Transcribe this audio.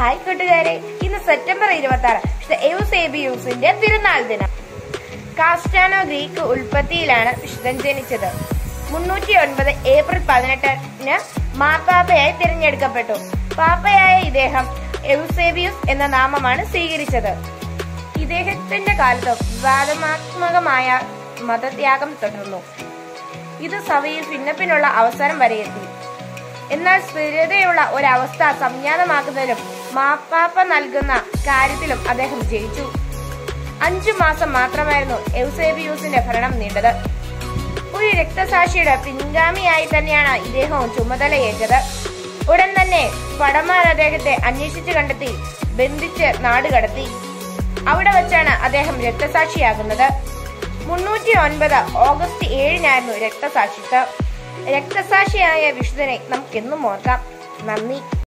Hi കൂട്ടുകാരെ, ഇന്ന് September 26 വിശുദ്ധ എയൂസേബിയൂസിന്റെ തിരുനാൾ ദിനം. കാസ്റ്റാനോ ഗ്രീക്ക് ഉൽപ്പത്തിയിലാണ് വിശുദ്ധൻ ജനിച്ചത്. 309 ഏപ്രിൽ 18 മാർപ്പാപ്പയായി തിരഞ്ഞെടുക്കപ്പെട്ടു. പാപ്പയായ ഇദ്ദേഹം എയൂസേബിയൂസ് എന്ന നാമമാണ് സ്വീകരിച്ചത്. ഇദ്ദേഹത്തിന്റെ കാലത്ത് വിവാദാത്മകമായ മതത്യാഗം തുടർന്നു. ഇത് സഭയിൽ ഭിന്നപ്പിനുള്ള അവസരം വരെയെത്തി. എന്നാൽ സ്ഥിരതയുള്ള ഒരവസ്ഥ സംജാതമാക്കുന്നതിലും മാർപ്പാപ്പ നൽകുന്ന കാര്യത്തിലും അദ്ദേഹം ജയിച്ചു. 5 മാസം മാത്രമായിരുന്നു എയൂസേബിയൂസിന്റെ ഭരണം നീണ്ടത്. ഒരു രക്തസാക്ഷിയുടെ പിൻഗാമിയായി തന്നെയാണ് ഇദ്ദേഹവും ചുമതലയേറ്റത്. ഉടൻ തന്നെ പടമാർ അദ്ദേഹത്തെ അന്വേഷിച്ചു കണ്ടെത്തി ബന്ധിച്ച് നാടുകടത്തി. അവിടെ വെച്ചാണ് അദ്ദേഹം രക്തസാക്ഷിയാകുന്നത്. 309 ഓഗസ്റ്റ് 7 രക്തസാക്ഷിത്വം. രക്തസാക്ഷിയായ വിശുദ്ധനെ നമുക്കെന്നും ഓർക്കാം. നന്ദി.